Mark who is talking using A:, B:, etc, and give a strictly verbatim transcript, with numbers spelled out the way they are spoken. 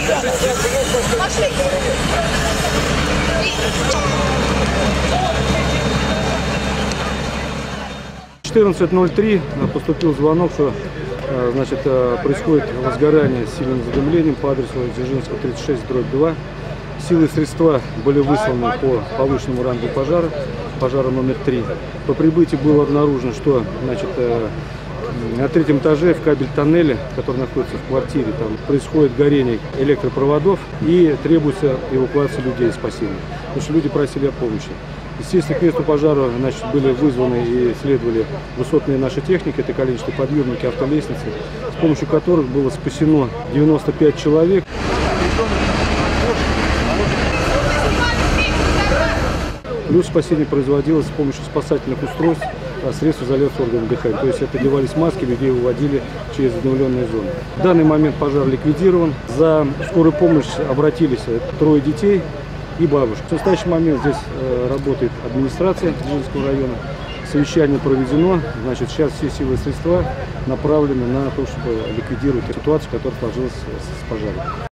A: В четырнадцать ноль три поступил звонок, что значит, происходит возгорание с сильным задымлением по адресу Дзержинского тридцать шесть дробь два. Силы и средства были высланы по повышенному рангу пожара, пожара номер три. По прибытии было обнаружено, что значит, на третьем этаже в кабель-тоннеле, который находится в квартире, там происходит горение электропроводов и требуется эвакуация людей, спасения. Потому что люди просили о помощи. Естественно, к месту пожара значит, были вызваны и следовали высотные наши техники, это количество подъемники, автолестницы, с помощью которых было спасено девяносто пять человек. Плюс спасение производилось с помощью спасательных устройств, средств изоляции органов дыхания. То есть это одевались маски, людей выводили через задымленные зоны. В данный момент пожар ликвидирован. За скорую помощь обратились трое детей и бабушка. В настоящий момент здесь работает администрация Дзержинского района. Совещание проведено. Значит, сейчас все силы и средства направлены на то, чтобы ликвидировать ситуацию, которая сложилась с пожаром.